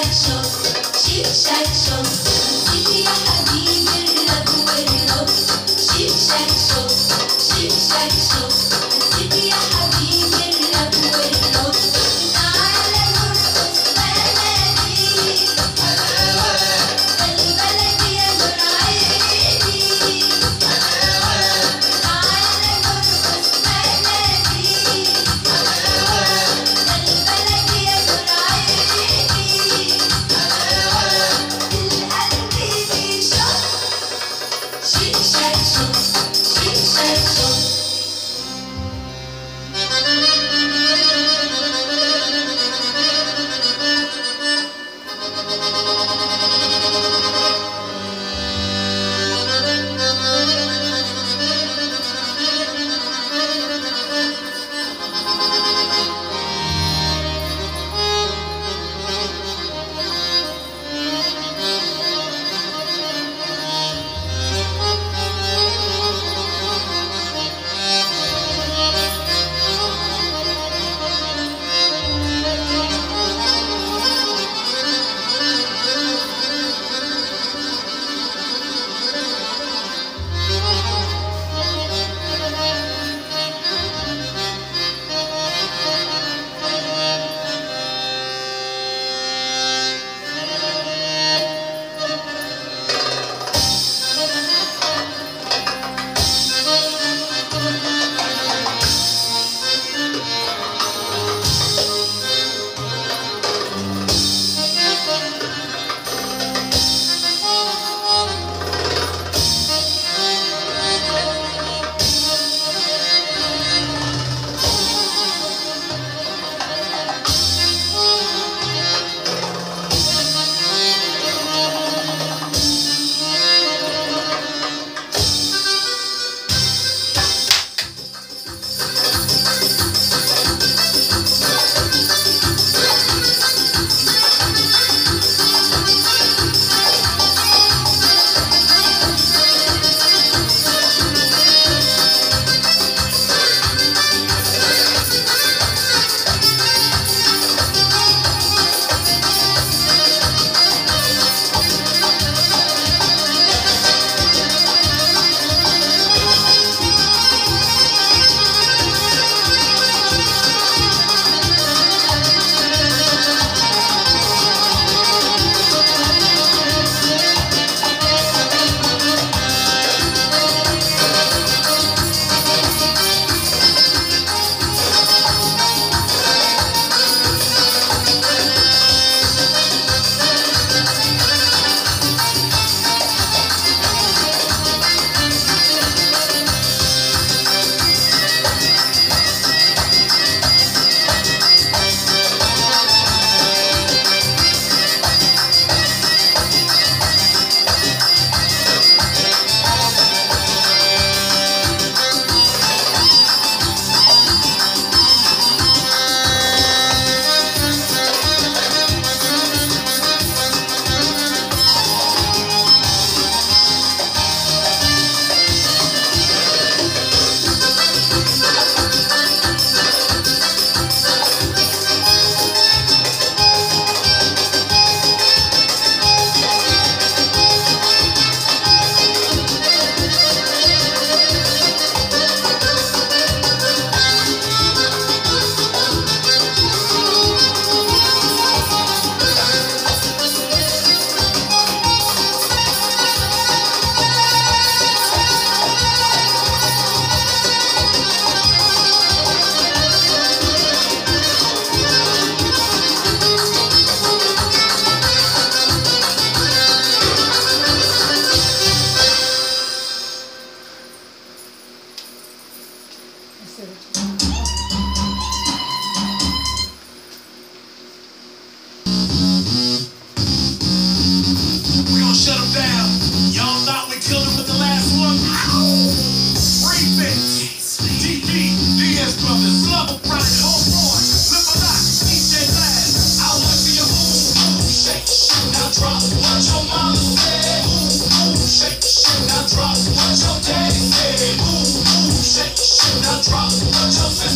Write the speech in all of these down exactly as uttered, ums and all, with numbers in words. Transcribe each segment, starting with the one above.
Now drop what your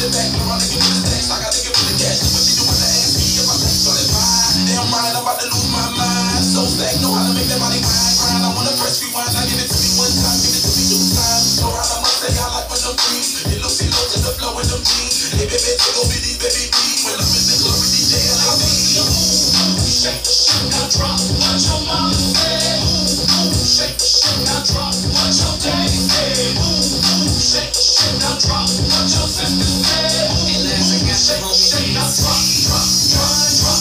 it back, no, I'm nigga with the stacks. I got nigga with the cash, what you doing to ask me if I take on it fine? Damn right, I'm about to lose my mind. So stack, know how to make that money grind, grind. I wanna press rewind, I give it to me one time, give it to me two times. So right, I must say I like when them freeze. It looks low, just the flow in them jeans. Hey, baby, take over these baby beats. When I'm in the club with D J and I be shake the shit, now drop what your mama said. Ooh, ooh, shake the shit, now drop what your daddy said. Ooh, ooh, shake the shit, now drop what your sister said. Ooh, ooh, shake the shit, now drop, drop, drop, drop.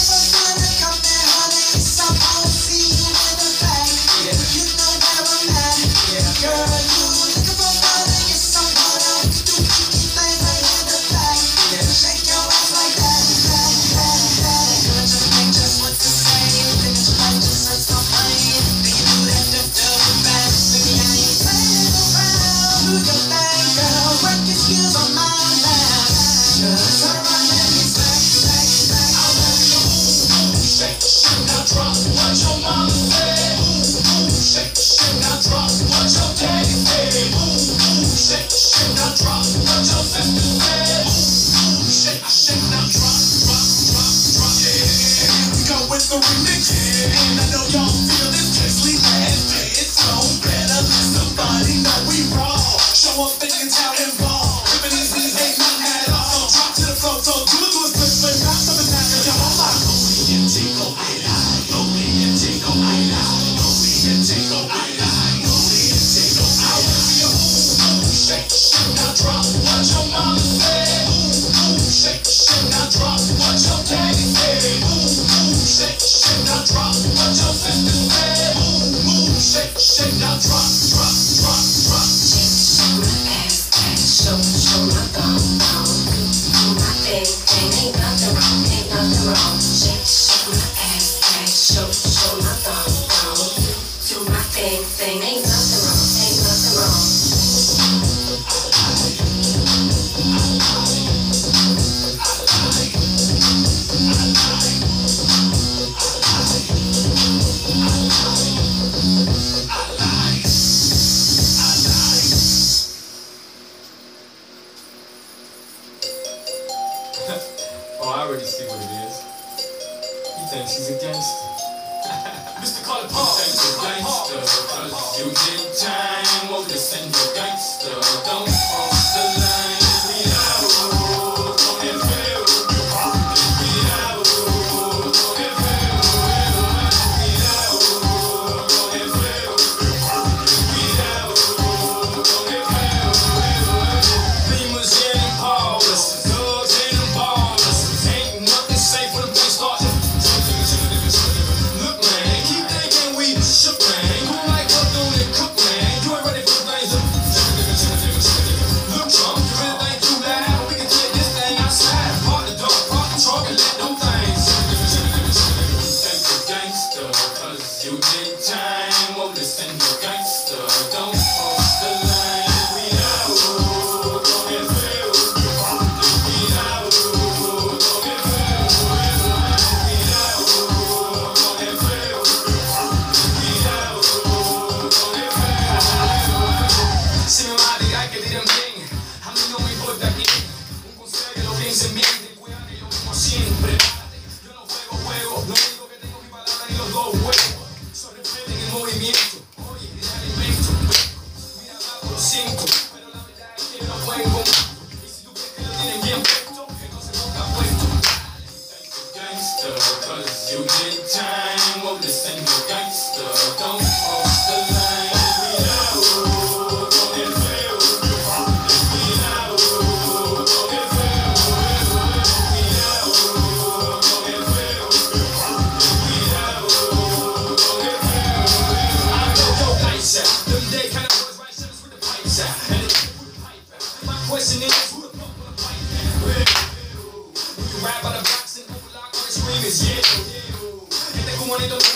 Come there, honey, so I won't see you in the back. You know where I'm at, girl. You looking for fun and get someone else to do kiki things right in the back. Shake your ass like that, that, that, that. Girl, just think just what to say. Finish right, just hurt so funny. Do you do that to feel the back? Baby, I ain't playing around. Do your thing, girl. Work your skills on my lap. Just turn around and be slack, slack, slack. I love you. Ooh, ooh, shake the shit, now drop what your mama said. Ooh, ooh, shake the shit, now drop what your daddy said. Ooh, ooh, shake the shit, now drop what your sister said. Ooh, ooh, shake, I shake, now drop, drop, drop, drop. Yeah, here we go with the remix. Yeah, and I know y'all feel this. Just leave my ass play it so better. Somebody know we raw. Show up in your town and ball. Ripping these niggas ain't nothing at all. So drop to the flow, so do it to a split split. Not something that can jump on my. Go me and take go, I lie. Go me and take go, I lie. Go me and take go, I lie. Go me and take go, I lie. Ooh, ooh, shake the shit, now drop what your mama said. Ooh, ooh, shake the shit, now drop what your daddy said. Ooh, ooh, shake the shit, now drop what your sister said. Ooh, ooh, shake the shit, now drop, drop, drop, drop. Show my ass, ass, show, show my thumb, thumb. Do my thing, thing, ain't nothing wrong, ain't nothing wrong. Shake, shake my ass, ass, show, show my thumb, thumb. Do my thing, thing, ain't nothing wrong, ain't nothing wrong. Oh, I already see what it is. You think she's a gangster? Mister Carter Paul, you think you're a gangster? Cause you did time, well listen, you're a gangster. Don't cross the line, we out, don't get failed. We out, don't get failed. We out, don't get failed. We out, don't get failed. Beamers and Paulus, thugs and them ballers. Ain't nothing safe when the place starts. Look, man, keep thinking we shook, man. You like what doing and cook, man. You ain't ready for the things. Look, Trump, you really think too loud? We can take this thing outside. Park the dog, park the truck, and let them things. Think you're gangster, cause you did time. Well, listen, you're gangster. Don't cross the line. We out, don't get failed. We out, don't get failed. We out, don't get failed. We out, don't get failed. Si mi madre hay que dirán bien, a mí no me importa quién. Un consejo que lo piensen bien, ten cuidado y lo mismo siempre. Yo no juego juego, no digo que tengo mi palabra ni los dos huevos. Soy rebelde en el movimiento, oye, de alimento. Mira, bajo lo siento, pero la verdad es que no juego. Y si tú crees que lo tienen bien puesto, entonces no está puesto. Gangster, cause you did time, well listen, you're gangster. Don't cross the line. We out, don't get failed. We out, don't get failed. We out, don't get failed. We out, don't get failed. I know your lights out. Them day kind of boys right shoulders with the pipes out. And they put the pipe out. My question is, who the fuck will the pipe out? When you ride by the box and overlock all the screamers, yeah. And they go on in the